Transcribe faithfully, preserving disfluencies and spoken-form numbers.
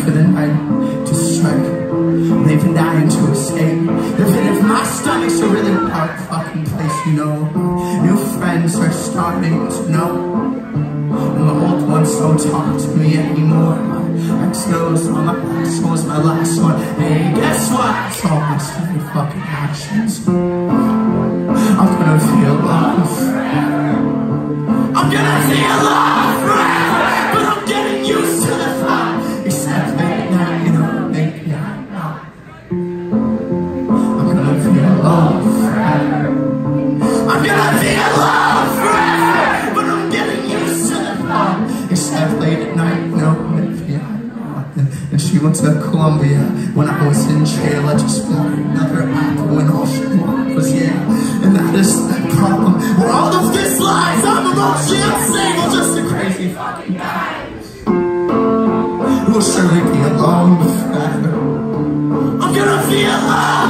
for the night to strike, leaving dying to escape. Even if my stomach's a really dark fucking place, you know, new friends are starting to know. And the old ones don't talk to me anymore. My ex knows all my last one was my last one. Hey, guess what? It's all my silly fucking actions. I'm gonna feel love forever. I'm gonna feel love forever. But I'm getting used to the thought. Except late at night, you know, maybe I'm not. I'm gonna feel love forever. I'm gonna feel love forever. But I'm getting used to the thought. Except late at night, you know, maybe I'm not. And she went to Colombia when I was in jail. I just bought another apple when all she wanted was yeah. And that is the problem. Where all of this lies, I'm emotionally unstable, just a crazy fucking guy who will surely be alone forever. I'm gonna feel alone.